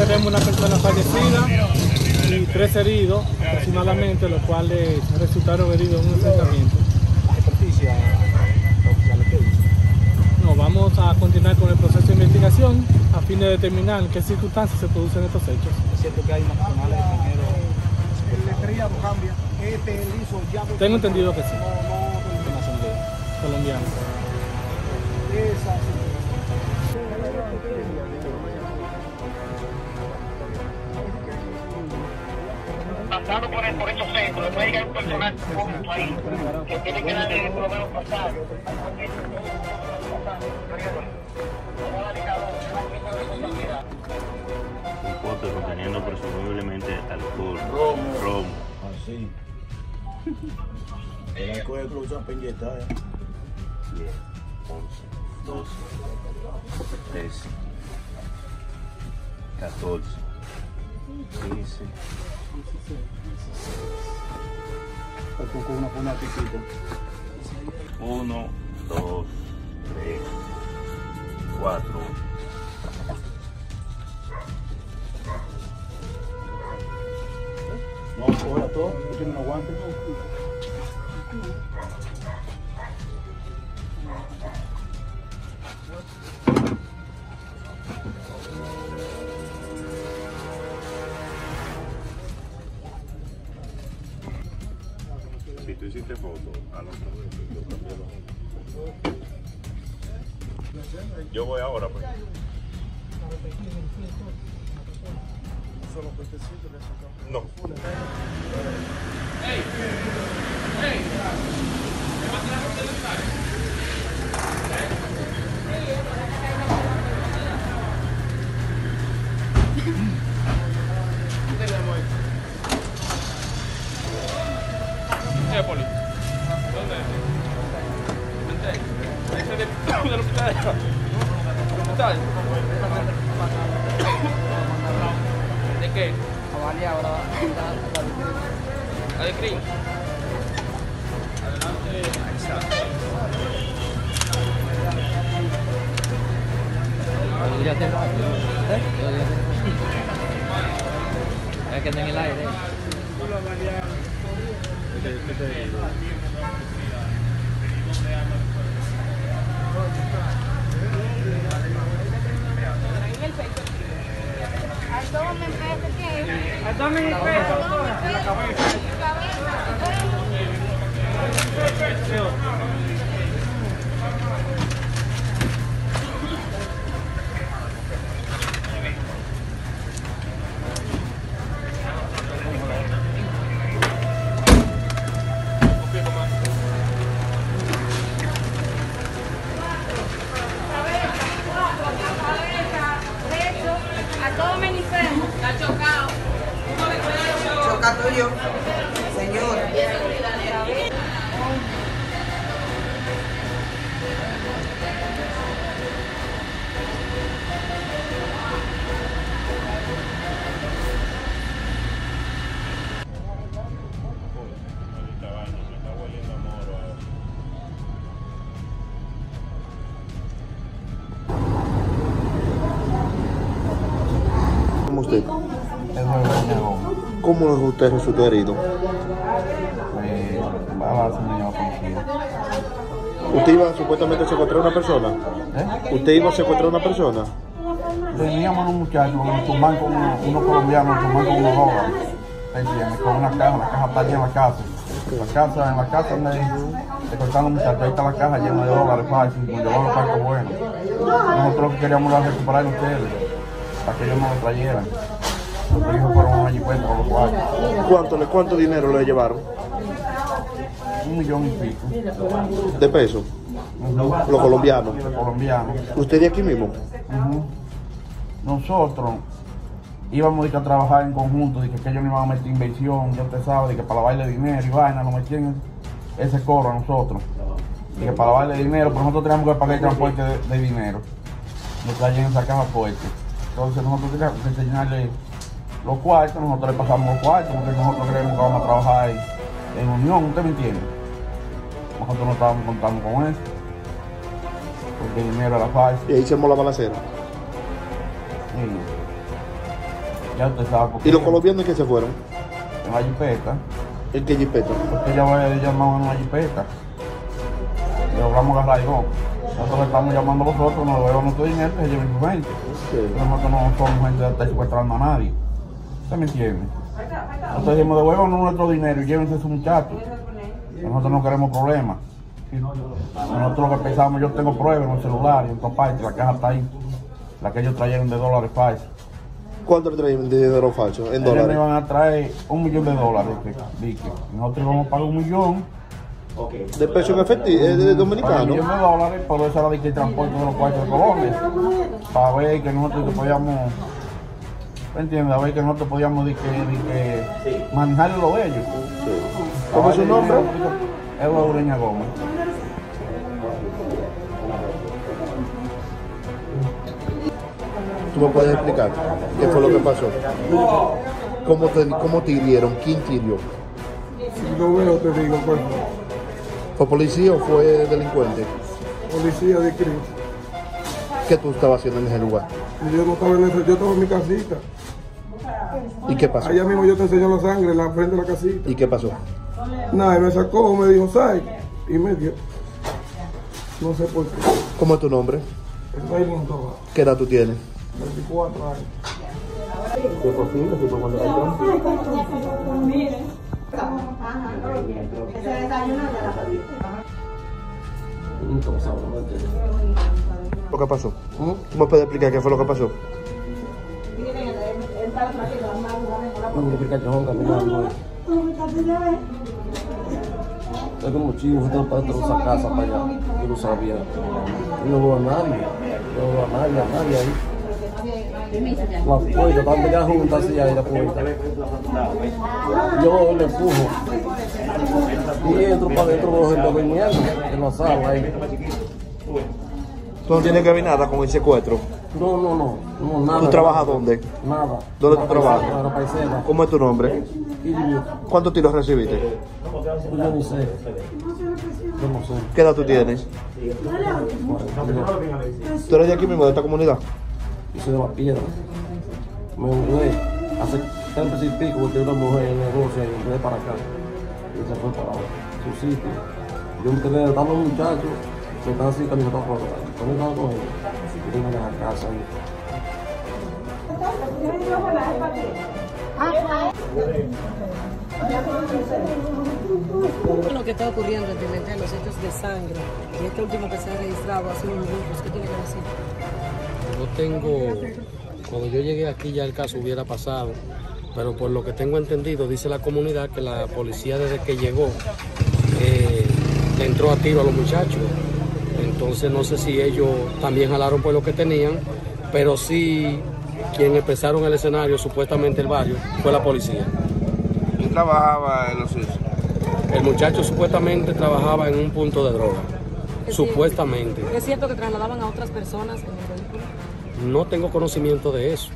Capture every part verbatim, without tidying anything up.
tenemos una persona fallecida y tres heridos aproximadamente, los cuales resultaron heridos en un enfrentamiento. ¿Qué noticia oficial que dice? No, vamos a continuar con el proceso de investigación a fin de determinar en qué circunstancias se producen estos hechos. Es cierto que hay nacionales extranjeros. El estrellado cambia. Este liso ya. Tengo entendido que sí. No, no, ¿Qué nacionalidad? Colombiano. esa. Pasando por, el, por estos centros, después llega un personal público ahí que tiene que darle por lo menos pasar. Un pote conteniendo presumiblemente alcohol. Romo. Romo. Así. El alcohol lo usan para inyectar, ¿eh? diez, once, doce, trece, catorce, quince, Con una una piquita. uno, dos, tres, cuatro. No, ahora todo. ¿Tú tienes un aguante? Si tú hiciste foto, al otro yo también lo- Yo voy ahora, pues. No. ¿Qué, Poli? ¿Dónde es? Ese es del del hospital. ¿Del hospital? ¿De qué? ¿La de Cris? Ya tengo. Es que está en el aire. Dame el peso. Choca tuyo, señor. ¿Cómo usted? ¿Cómo es usted resultó herido? ¿Usted iba supuestamente a secuestrar a una persona? ¿Eh? ¿Usted iba a secuestrar a una persona? Veníamos unos muchachos que nos tumban con unos, unos colombianos, nos tumban con unos dólares, ¿entiendes? Con una caja, la caja está llena en la casa. La casa, en la casa donde se cortaron los muchachos, ahí está la caja llena de dólares fácil, con llevar los cargos buenos. Nosotros lo que queríamos era recuperar a ustedes, para que ellos nos lo trayeran. Los hijos fueron a una jipeta con los cuartos. ¿Cuánto, le- ¿Cuánto dinero le llevaron? Un millón y pico. ¿De pesos? Los colombianos. Los colombianos. ¿Usted de aquí mismo? Ujú. Nosotros íbamos de que a trabajar en conjunto, de que, que ellos no iban a meter inversión, ya usted sabe, de que para lavarle dinero y vaina, nos metían ese cobro a nosotros. De que para lavarle dinero, pero nosotros teníamos que pagar el transporte de, de dinero. Nos traían esa caja fuerte. Entonces nosotros teníamos que enseñarle los cuartos, nosotros le pasamos los cuartos, porque nosotros creemos que vamos a trabajar en, en unión, ¿usted me entiende? Nosotros no estábamos contando con eso, porque el dinero era fácil. Y ahí hicimos la balacera. Sí. Ya usted sabe por qué. ¿Y los colombianos en qué se fueron? En la jipeta. ¿En qué jipeta? Porque ella va a llamar en la jipeta. Y logramos agarrar y no. Nosotros estamos llamando a nosotros, nos devuelvan nuestro dinero, que se lleven su gente. Sí. Nosotros no somos gente de estar secuestrando a nadie. ¿Usted me entiende? Nosotros decimos, devuelvan nuestro dinero y llévense a esos muchachos. Nosotros no queremos problemas. Nosotros lo que pensamos, yo tengo pruebas en el celular y en todas partes, la caja está ahí. La que ellos trajeron de dólares falsos. ¿Cuánto le traen de dinero falso? En Ellos me dólares. iban a traer un millón de dólares. Que, que, nosotros íbamos a pagar un millón. ¿De peso en efectivo? ¿Es de Para un dominicano? millón de dólares, por eso era de que el transporte de los cuartos de Colombia. Para ver que nosotros podíamos, ¿me entiendes? A ver que nosotros podíamos de que, de que manejar lo de ellos. ¿Cómo es su nombre? Eduardo Ureña Gómez. ¿Tú me puedes explicar qué fue lo que pasó? ¿Cómo te, cómo te hirieron? ¿Quién te hirió? Si lo veo, te digo, pues, ¿Fue policía o fue delincuente? policía de Cristo. ¿Qué tú estabas haciendo en ese lugar? Y yo no estaba en eso, yo estaba en mi casita. ¿Y qué pasó? Allá mismo yo te enseño la sangre en la frente de la casita. ¿Y qué pasó? Nada, y me sacó, me dijo, ¿sabes? Y me dio. No sé por qué. ¿Cómo es tu nombre? Es Raymond Toba, ¿Qué edad tú tienes? veinticuatro años. ¿Lo que pasó? ¿Tú me puedes explicar qué fue lo que pasó? Es como chivo, usted para dentro de esa casa para allá. Yo no sabía. Yo no veo a nadie. Yo no veo a nadie, a nadie ahí. La puerta, están ya juntas así ahí la puerta. Yo le empujo. Y entro para dentro de los gente durmiendo en la sala ahí. ¿Tú no tienes que ver nada con el secuestro? No, no, no. no nada, ¿Tú trabajas dónde? Nada. ¿Dónde La tú trabajas? paisana, la paisana. ¿Cómo es tu nombre? Y yo, ¿Cuántos tiros recibiste? yo ni sé. Yo no sé. ¿Qué edad tú tienes? ¿Tú eres de aquí mismo, de esta comunidad? Yo soy de la piedra. Me mudé hace treinta y pico porque una mujer en el negocio y me mudé para acá. Y se fue para su sitio. Yo me quedé, estaban los muchachos, se están así caminando por acá. Cuando estaba con ellos, yo iba a la casa ahí. Lo que está ocurriendo en Pimentel, los hechos de sangre, y este último que se ha registrado hace unos minutos, ¿qué tiene que decir? Yo tengo, cuando yo llegué aquí ya el caso hubiera pasado, pero por lo que tengo entendido, dice la comunidad que la policía desde que llegó eh, le entró a tiro a los muchachos. Entonces no sé si ellos también jalaron por lo que tenían, pero sí quien empezaron el escenario, supuestamente el barrio, fue la policía. ¿Quién trabajaba en los sitios? El muchacho supuestamente trabajaba en un punto de droga, Es supuestamente. Cierto, ¿es cierto que trasladaban a otras personas en el vehículo? No tengo conocimiento de eso,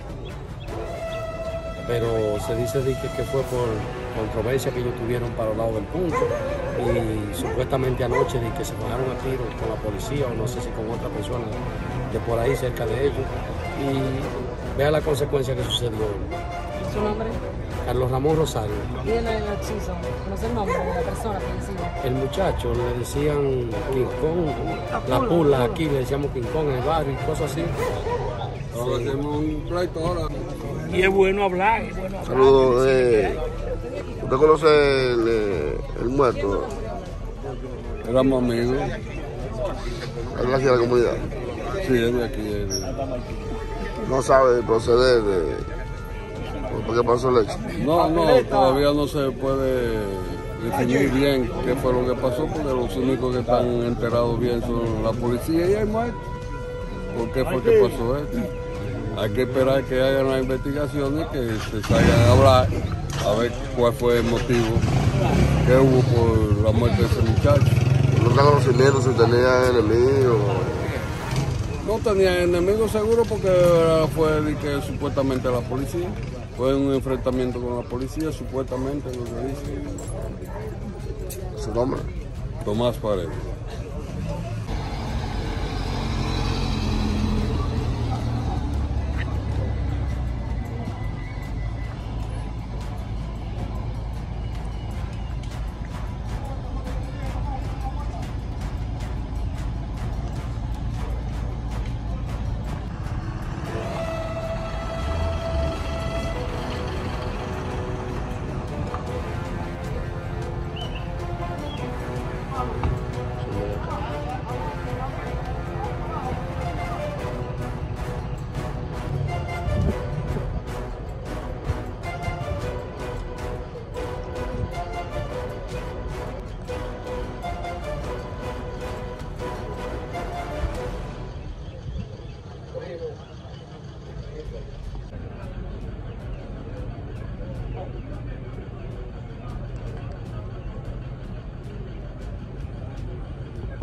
pero se dice de que, que fue por controversia que ellos tuvieron para el lado del punto y supuestamente anoche de que se bajaron a tiros con la policía o no sé si con otra persona de por ahí cerca de ellos y vea la consecuencia que sucedió. ¿Su nombre? Carlos Ramón Rosario. ¿Y el acceso? ¿Conoce el nombre de la persona fallecida? El muchacho le decían King Kong, la pula, aquí le decíamos King Kong en el barrio y cosas así. Ahora hacemos un pleito ahora. Y es bueno hablar. Es bueno hablar. Saludos. Eh, ¿Usted conoce el, eh, el muerto? Éramos amigos. ¿Es de aquí de la comunidad? Sí, es de aquí. Es de... No sabe proceder de... ¿Por qué pasó el hecho? No, no, todavía no se puede definir bien qué fue lo que pasó, porque los únicos que están enterados bien son la policía y el muerto. ¿Por qué fue que pasó esto? Hay que esperar que hagan las investigaciones, que se salgan a hablar, a ver cuál fue el motivo que hubo por la muerte de ese muchacho. ¿No está conocimiento si tenía enemigos? No tenía enemigos seguro porque fue de que supuestamente la policía. Fue un enfrentamiento con la policía, supuestamente, lo que dice. ¿Su nombre? Tomás Paredes.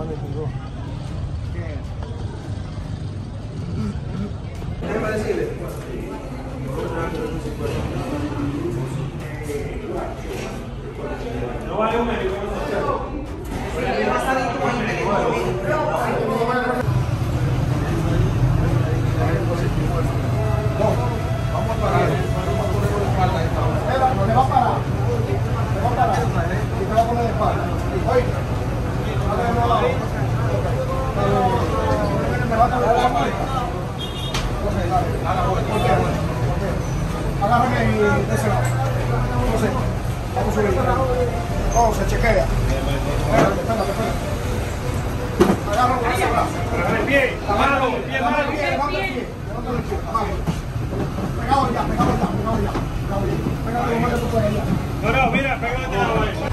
Déjame decirle. No vale un médico. Vamos a parar. Te va a parar. Te va a parar. Y te va a poner de espalda. Oye. Me va a poner la espalda. Agárrame y de ese lado. Entonces, vamos a subir. Oh, se chequea. Espérate, espérate, espérate. Agárralo por ese brazo. Agárralo el pie. Agárralo el pie. Agárralo el pie. Levanta el pie. Levanta el pie. Agárralo. Pegado ya, pegado ya, pegado ya. Pegado ya. Pégate lo más que tú puedes ya. No, no, mira, pégate la mano.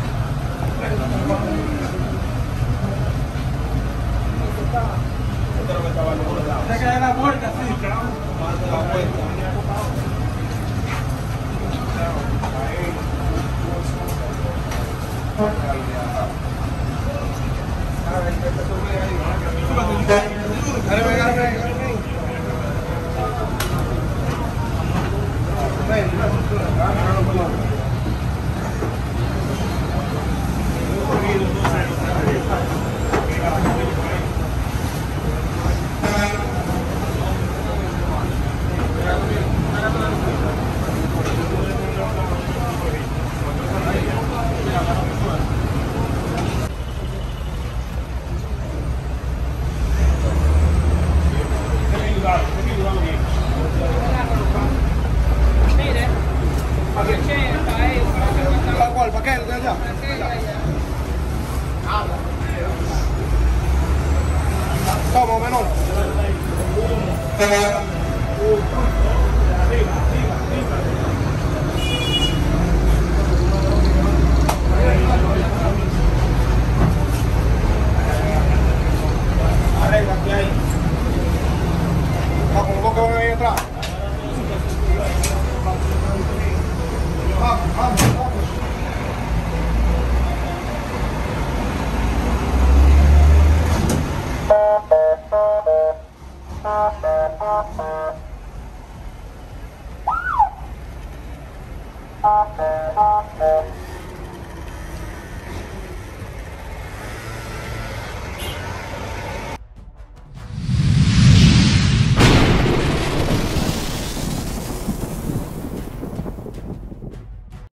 Hay que dar la vuelta, sí. La vuelta. ¿Para cuál? ¿Para qué? ¿De allá? ¿Cómo, menor?